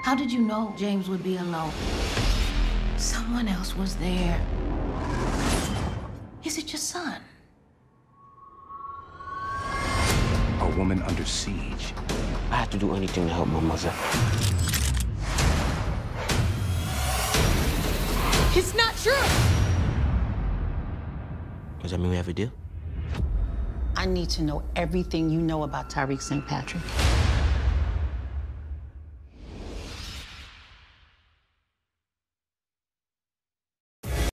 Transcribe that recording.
How did you know James would be alone? Someone else was there. Is it your son? A woman under siege. I have to do anything to help my mother. It's not true! Does that mean we have a deal? I need to know everything you know about Tariq St. Patrick.